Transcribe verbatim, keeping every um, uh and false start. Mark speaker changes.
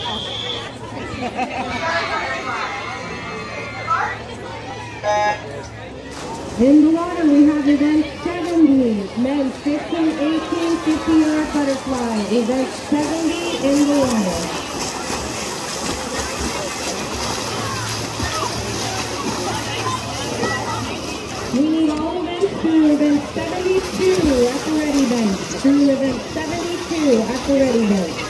Speaker 1: In the water, we have event seventy, men's fifteen eighteen fifty yard butterfly. Event seventy in the water. We need all events through event seventy-two at the ready bench. Through event seventy-two at the ready bench.